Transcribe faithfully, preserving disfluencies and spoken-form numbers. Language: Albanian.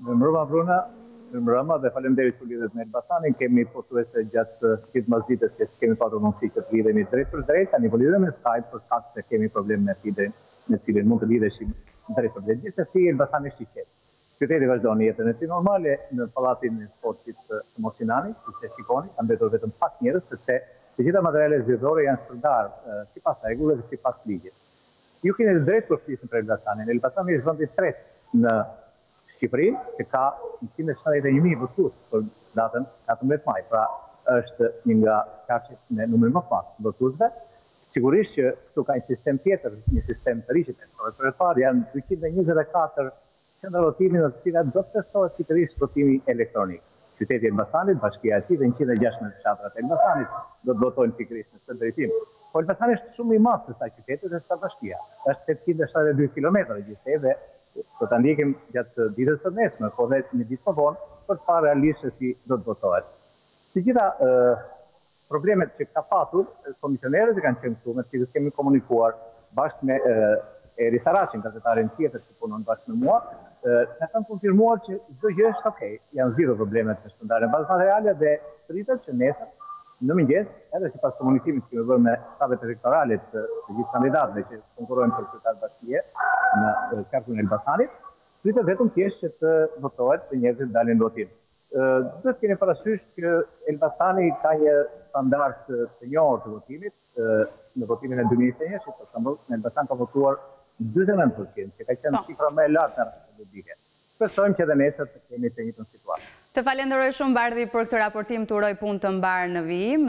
Mbrëma Bruna, mbrëma dhe faleminderit për lidhet me Elbasanin. Kemi pothuajse gjatë gjithë mazitës që kemi patur mundësi që të lidhemi drejt për drejt, tani po lidhemi me Skype për shkak se kemi problem me fibrin me cilin mund të lidheshim drejt për drejt. Gjithsesi Elbasani është i qetë. Qyteti vazhdon jetën e tij normale në pallatin e sportit të Mosinanit, siç e shikoni, ka mbetur vetëm pak njerëz sepse të gjitha materialet zyrtare janë shpërndarë sipas rregullave dhe sipas ligjit. Ju keni drejt kur flisni për Elbasanin. Elbasani është vendi i tretë në Shqipëri, që ka njëqind e shtatëdhjetë e një mijë votues për datën katërmbëdhjetë maj, pra është një nga qarqet me numrin më të madh të votuesve. Sigurisht që këtu ka një sistem tjetër, një sistem të rishit. Për e parë janë dyqind e njëzet e katër qendra votimi në të cilat do të testohet pikërisht votimi elektronik. Qyteti i Elbasanit, bashkia e tij dhe njëqind e gjashtëdhjetë fshatrat e Elbasanit do të votojnë pikërisht në këtë drejtim. Po Elbasani është shumë i madh se sa qyteti dhe sa bashkia. Është tetëqind e shtatëdhjetë e dy kilometra gjithsej dhe do ta ndjekim gjatë ditës së nesme, po dhe një ditë më vonë për të parë realisht se si do të votohet. Të gjitha problemet që ka patur komisionerët e kanë qenë këtu, me të cilët kemi komunikuar bashkë me Eri Saracin, gazetarin tjetër që punon bashkë me mua, na kanë konfirmuar që çdo gjë është okay, janë zero problemet me shpërndarjen e bazë materiale dhe pritet që nesër në mëngjes, edhe sipas komunikimit që kemi bërë me shtabet elektorale të gjithë kandidatëve që konkurrojnë për kryetar bashkie në qarkun e Elbasanit, pritet vetëm thjesht që të votohet dhe njerëzit dalin në votim. Duhet të keni parasysh që Elbasani ka një standard të njohur të votimit në votimin e dy mijë e njëzet e një, për shembull, në Elbasan ka votuar dyzet e nëntë përqind, që ka qenë cifra më e lartë në Republikën. Besojmë që edhe nesër të kemi të njëjtën situatë. Të falenderoj shumë Bardhi për këtë raportim, të uroj punë të mbarë në vijim.